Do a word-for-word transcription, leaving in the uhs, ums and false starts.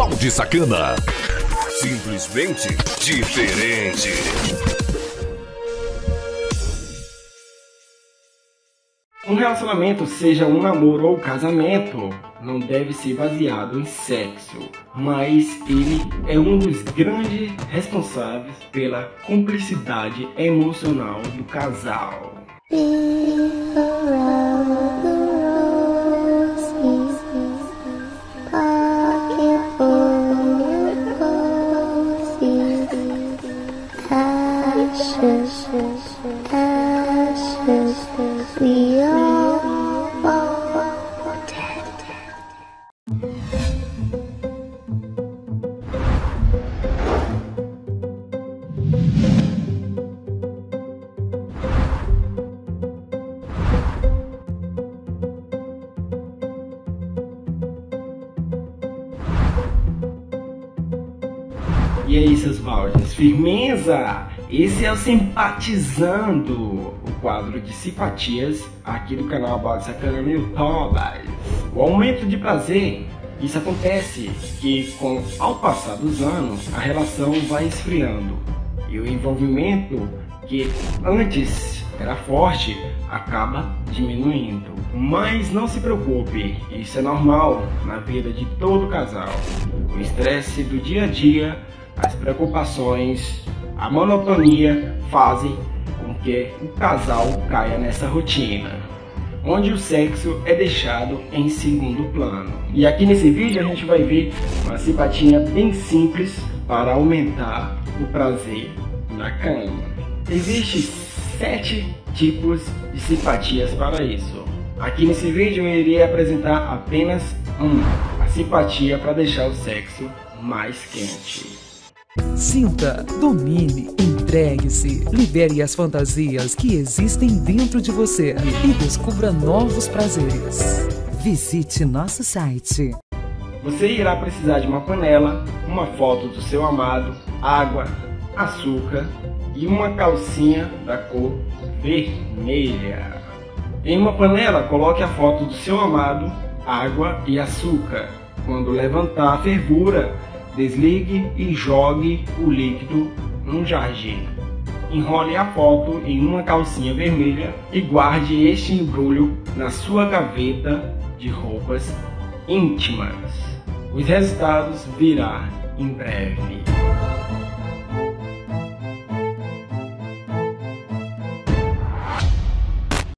Balde Sacana. Simplesmente diferente. Um relacionamento, seja um namoro ou casamento, não deve ser baseado em sexo, mas ele é um dos grandes responsáveis pela cumplicidade emocional do casal. We are E aí, seus baldes, firmeza? Esse é o Simpatizando, o quadro de simpatias aqui do canal Balde Sacana no YouTube. O aumento de prazer, isso acontece que com ao passar dos anos a relação vai esfriando e o envolvimento que antes era forte acaba diminuindo. Mas não se preocupe, isso é normal na vida de todo casal. O estresse do dia a dia, as preocupações, a monotonia fazem com que o casal caia nessa rotina, onde o sexo é deixado em segundo plano. E aqui nesse vídeo a gente vai ver uma simpatia bem simples para aumentar o prazer na cama. Existem sete tipos de simpatias para isso. Aqui nesse vídeo eu irei apresentar apenas um, a simpatia para deixar o sexo mais quente. Sinta, domine, entregue-se, libere as fantasias que existem dentro de você e descubra novos prazeres. Visite nosso site. Você irá precisar de uma panela, uma foto do seu amado, água, açúcar e uma calcinha da cor vermelha. Em uma panela, coloque a foto do seu amado, água e açúcar. Quando levantar a fervura, desligue e jogue o líquido num jardim. Enrole a foto em uma calcinha vermelha e guarde este embrulho na sua gaveta de roupas íntimas. Os resultados virão em breve.